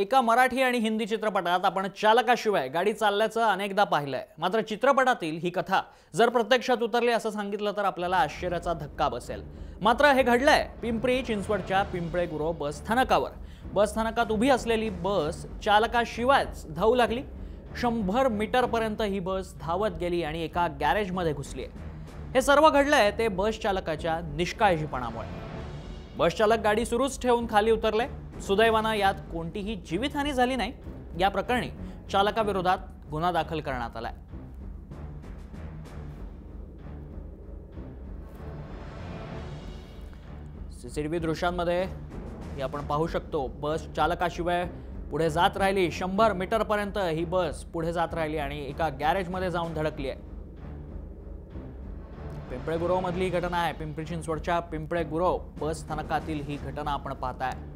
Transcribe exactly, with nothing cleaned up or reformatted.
एका मराठी आणि हिंदी चित्रपटात आपण चालकाशिवाय गाडी चालल्याचं अनेकदा पाहिलंय। मात्र चित्रपटातील ही कथा जर प्रत्यक्षात उतरली असं सांगितलं तर आपल्याला आश्चर्याचा धक्का बसेल। मात्र हे घडलंय पिंपरी चिंचवडच्या पिंपळे गुरव बस स्थानकावर। बस स्थानकात उभी असलेली बस चालकाशिवायच धावू लागली। शंभर मीटर पर्यंत ही बस धावत गेली आणि एका गॅरेजमध्ये घुसली। हे सर्व घडलंय ते बस चालकाच्या निष्काळजीपणामुळे। बस चालक गाडी सुरूच ठेवून खाली उतरले। सुदैवाने यात कोणतीही जीवितहानी झाली नाही। या प्रकरणी चालकाविरोधात गुन्हा दाखल करण्यात आलाय। सीसीटीव्ही दृश्यांमध्ये हे आपण पाहू शकतो, बस चालकाशिवाय पुढे जात राहिली। शंभर मीटर पर्यंत ही बस पुढे जात राहिली आणि एका गॅरेजमध्ये जाऊन धडकली आहे। पिंपळे गुरव मधली घटना आहे। पिंपरी चिंचवडच्या पिंपळे गुरव बस स्थानकातील ही घटना आपण पाहताय।